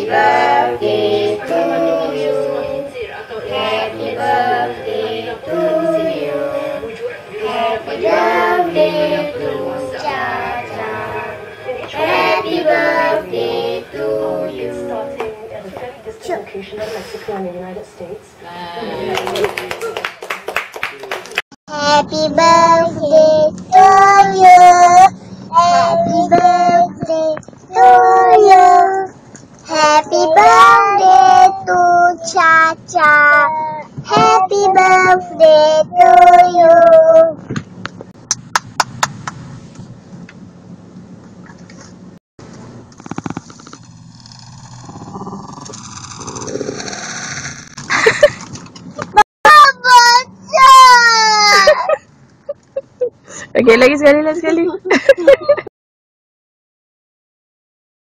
birthday to you. Happy birthday to you. Happy birthday to Caca. Happy birthday to you. Starting at a very distant location of Mexico and the United States. Happy birthday to you. Happy birthday to you. Happy birthday to Caca. Happy birthday to you. Okay, lagi sekali.